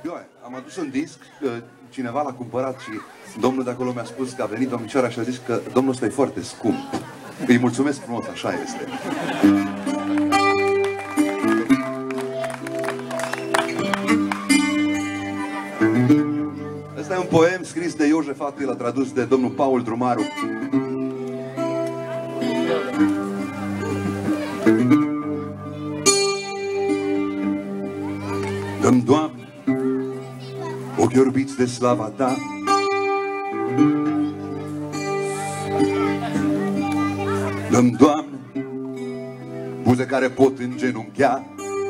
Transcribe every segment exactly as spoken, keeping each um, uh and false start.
Eu am adus un disc, cineva l-a cumpărat și domnul de acolo mi-a spus că a venit domnișoara și a zis că domnul ăsta e foarte scump. Îi mulțumesc frumos, așa este. Ăsta e un poem scris de Iosef Atila, tradus de domnul Paul Drumaru. Dă-mi, Doamne, ochi orbiți de slava Ta, dă-mi, Doamne, buze care pot îngenunchea,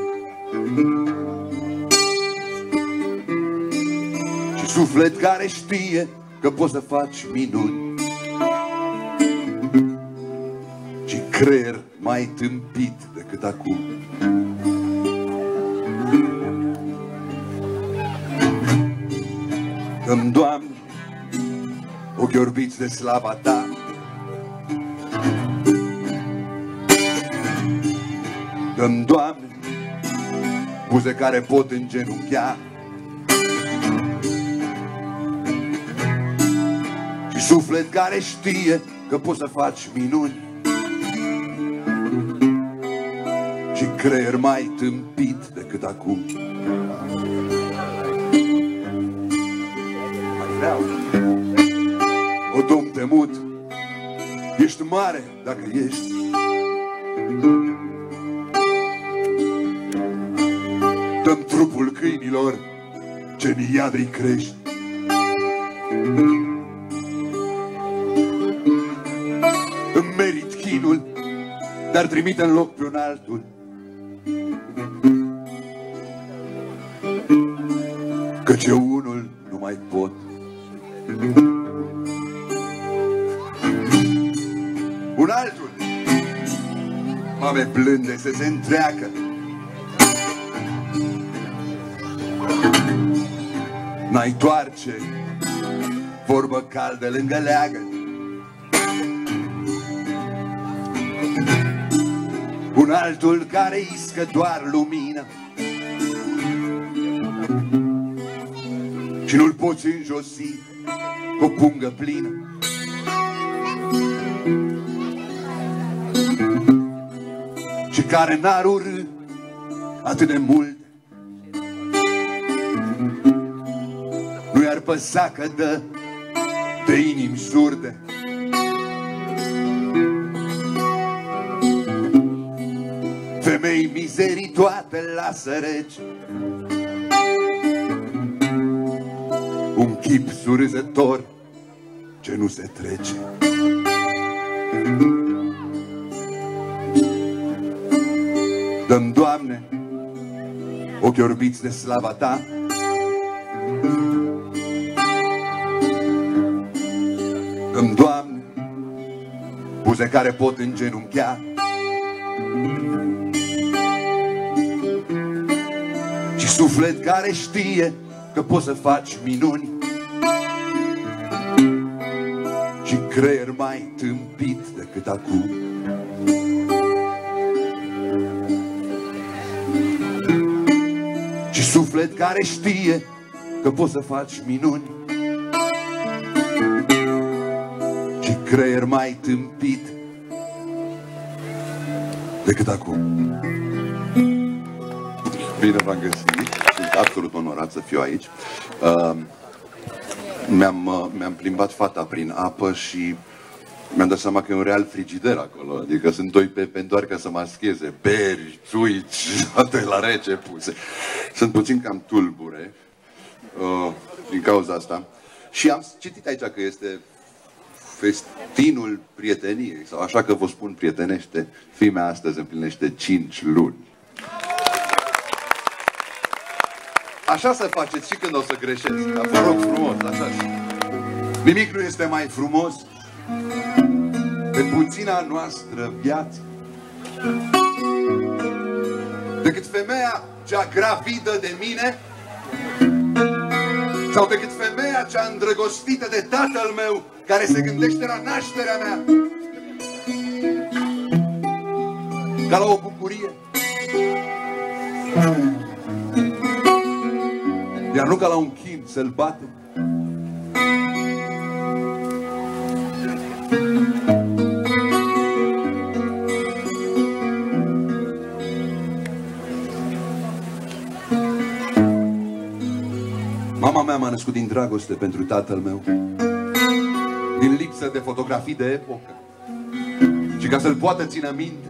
și suflet care știe că poți să faci minuni, și creier mai tâmpit decât acum. Dă-mi, Doamne, ochi orbiți de slava Ta, dă-mi, Doamne, buze care pot îngenunchea, și suflet care știe că poți să faci minuni, și creier mai tâmpit decât acum. O, Domn temut, ești mare dacă ești, dă-mi trupul câinilor ce în iadrii crești, îmi merit chinul, dar trimite în loc pe un altul, căci eu unul nu mai pot. Un altul, mame blânde să se întreacă, n-ai toarce vorbă caldă lângă leagă. Un altul care iscă doar lumină și nu-l poți înjosi cu o pungă plină. Și care n-ar urâ atât de mult, nu i-ar păsa că dă de inimi surde. Femei mizerii toate lasă rece, un chip surâzător ce nu se trece. Dă-mi, Doamne, ochi orbiți de slava Ta, dă-mi, Doamne, buze care pot îngenunchea, și suflet care știe că poți să faci minuni, și creier mai tâmpit decât acum. Și suflet care știe că poți să faci minuni, și creier mai tâmpit decât acum. Bine v-am găsit. Sunt absolut onorat să fiu aici. Uh, mi-am, uh, mi-am plimbat fata prin apă și mi-am dat seama că e un real frigider acolo. Adică sunt doi pepeni doar ca să mascheze beri, țuici, toate la rece puse. Sunt puțin cam tulbure uh, din cauza asta. Și am citit aici că este festinul prieteniei, sau așa că vă spun prietenește, fiii mea astăzi împlinește cinci luni. Așa să faceți și când o să greșesc. Dar vă rog frumos, așa și... Nimic nu este mai frumos pe puțina noastră viață decât femeia cea gravidă de mine, sau decât femeia cea îndrăgostită de tatăl meu, care se gândește la nașterea mea ca la o bucurie. Iar nu ca la un chin să-l bate. Mama mea m-a născut din dragoste pentru tatăl meu, din lipsă de fotografii de epocă, și ca să-l poată ține minte.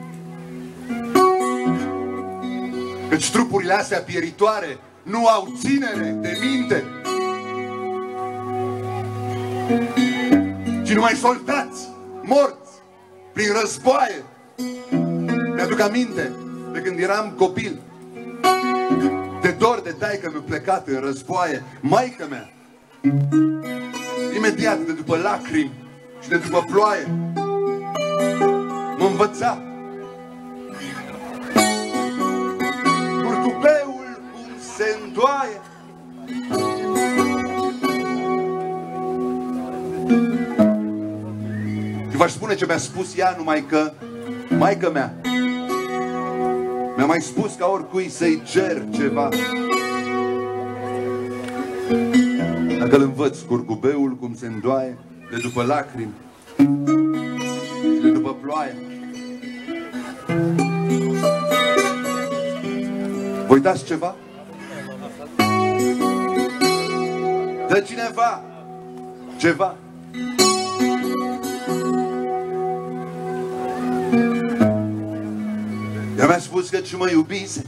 Căci trupurile astea pieritoare nu au ținere de minte, ci numai soldați morți prin războaie. Mi-aduc aminte de când eram copil, de dor de taică-miu plecat în războaie. Maică mea, imediat de după lacrimi și de după ploaie, mă învăța curcubeul cum se îndoaie. Și v-aș spune ce mi-a spus ea, numai că maică mea mi-a mai spus ca oricui să-i cer ceva. Dacă îl învăț curcubeul cum se îndoaie, de după lacrimi și de după ploaie, voi dați ceva? Dă cineva ceva? Ea mi-a spus că ce mă iubise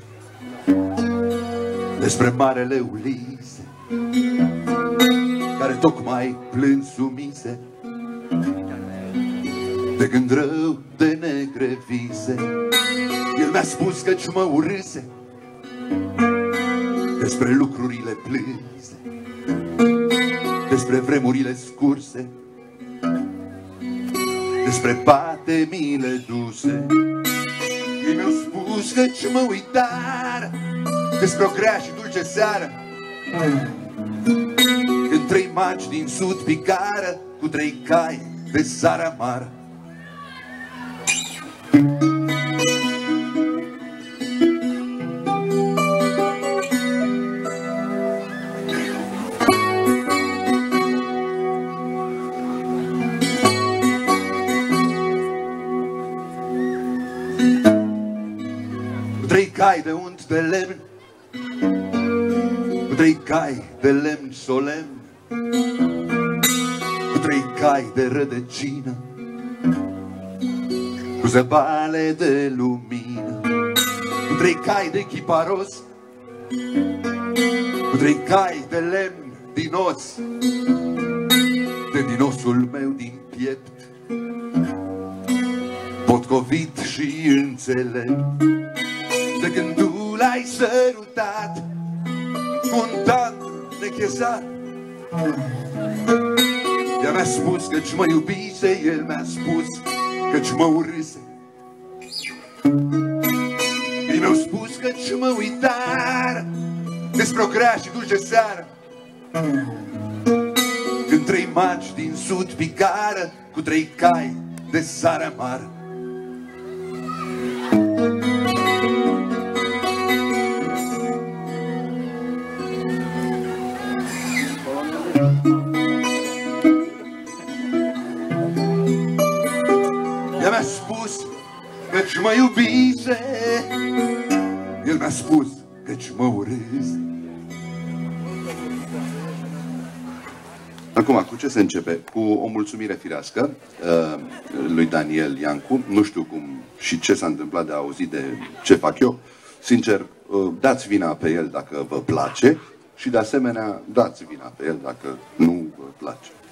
despre marele Ulise, care tocmai plâns sumise de gând rău de negre vise. El mi-a spus că ce mă urâse despre lucrurile plânse, despre vremurile scurse, despre patemile duse. Ei mi-au spus că ce mă uitar despre o grea și dulce seară, când trei magi din sud picară cu trei cai de sare amară. Trei cai de unt de lemn, cu trei cai de lemn solemn, cu trei cai de rădăcină, cu zăbale de lumină, cu trei cai de chiparos, cu trei cai de lemn din os, de din osul meu din piept, potcovit și înțelept. De când tu l-ai sărutat cu un tan nechezat. Ea mi-a spus că-ți mă iubise, el mi-a spus că-ți mă urâse. Ei mi-au spus că-ți mă uitar despre o grea și dulce seară, când trei magi din sud picară cu trei cai de sare amară. Ea mi-a spus că-ți mă iubise, el mi-a spus că-ți mă urâse. Acum, cu ce se începe? Cu o mulțumire firească uh, lui Daniel Iancu. Nu știu cum și ce s-a întâmplat de a auzi de ce fac eu. Sincer, uh, dați vina pe el dacă vă place și de asemenea dați vina pe el dacă nu vă place.